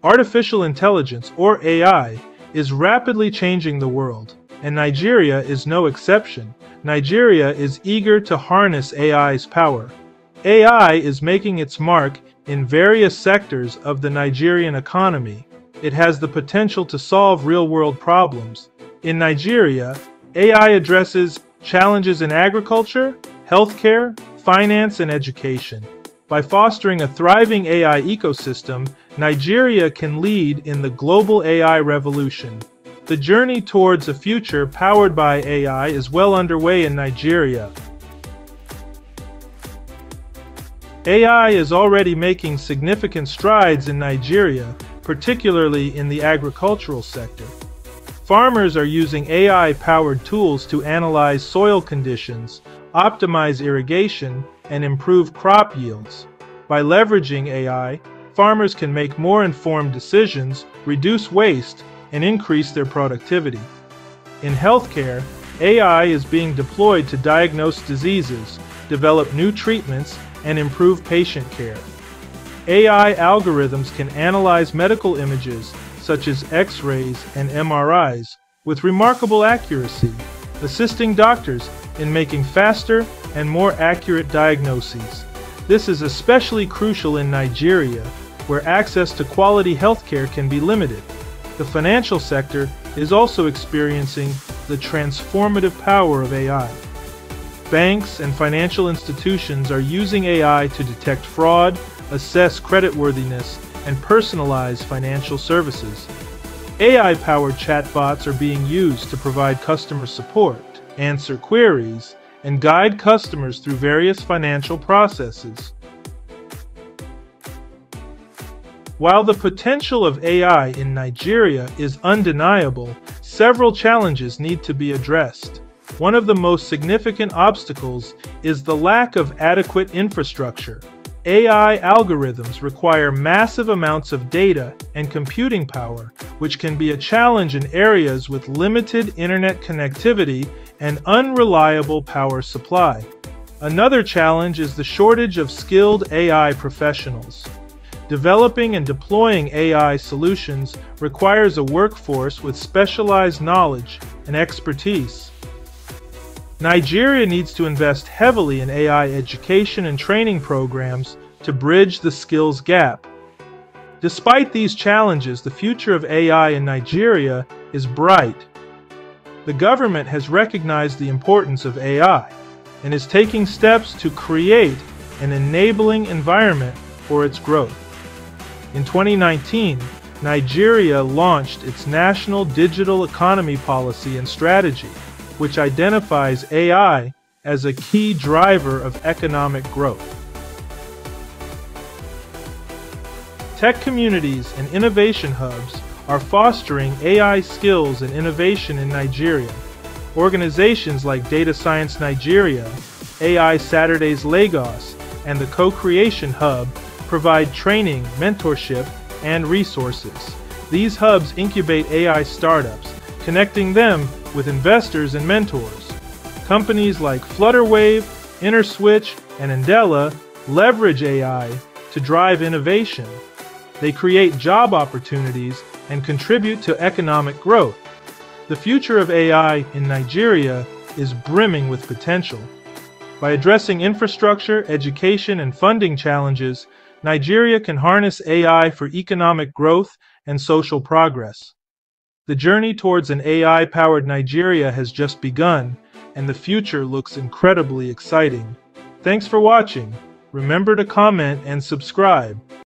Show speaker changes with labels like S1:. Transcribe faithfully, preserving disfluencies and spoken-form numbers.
S1: Artificial intelligence, or A I, is rapidly changing the world, and Nigeria is no exception. Nigeria is eager to harness A I's power. A I is making its mark in various sectors of the Nigerian economy. It has the potential to solve real-world problems. In Nigeria, A I addresses challenges in agriculture, healthcare, finance, and education. By fostering a thriving A I ecosystem, Nigeria can lead in the global A I revolution. The journey towards a future powered by A I is well underway in Nigeria. A I is already making significant strides in Nigeria, particularly in the agricultural sector. Farmers are using A I-powered tools to analyze soil conditions, optimize irrigation, and improve crop yields. By leveraging A I, farmers can make more informed decisions, reduce waste, and increase their productivity. In healthcare, A I is being deployed to diagnose diseases, develop new treatments, and improve patient care. A I algorithms can analyze medical images, such as X-rays and M R Is, with remarkable accuracy, assisting doctors in making faster and more accurate diagnoses. This is especially crucial in Nigeria, where access to quality healthcare can be limited. The financial sector is also experiencing the transformative power of A I. Banks and financial institutions are using A I to detect fraud, assess creditworthiness, and personalize financial services. A I-powered chatbots are being used to provide customer support, answer queries, and guide customers through various financial processes. While the potential of A I in Nigeria is undeniable, several challenges need to be addressed. One of the most significant obstacles is the lack of adequate infrastructure. A I algorithms require massive amounts of data and computing power, which can be a challenge in areas with limited internet connectivity and unreliable power supply. Another challenge is the shortage of skilled A I professionals. Developing and deploying A I solutions requires a workforce with specialized knowledge and expertise. Nigeria needs to invest heavily in A I education and training programs to bridge the skills gap. Despite these challenges, the future of A I in Nigeria is bright. The government has recognized the importance of A I and is taking steps to create an enabling environment for its growth. In twenty nineteen, Nigeria launched its National Digital Economy Policy and Strategy, which identifies A I as a key driver of economic growth. Tech communities and innovation hubs are fostering A I skills and innovation in Nigeria. Organizations like Data Science Nigeria, A I Saturdays Lagos, and the Co-Creation Hub provide training, mentorship, and resources. These hubs incubate A I startups, connecting them with investors and mentors. Companies like Flutterwave, InterSwitch, and Andela leverage A I to drive innovation. They create job opportunities and contribute to economic growth. The future of A I in Nigeria is brimming with potential. By addressing infrastructure, education, and funding challenges, Nigeria can harness A I for economic growth and social progress. The journey towards an A I-powered Nigeria has just begun, and the future looks incredibly exciting. Thanks for watching. Remember to comment and subscribe.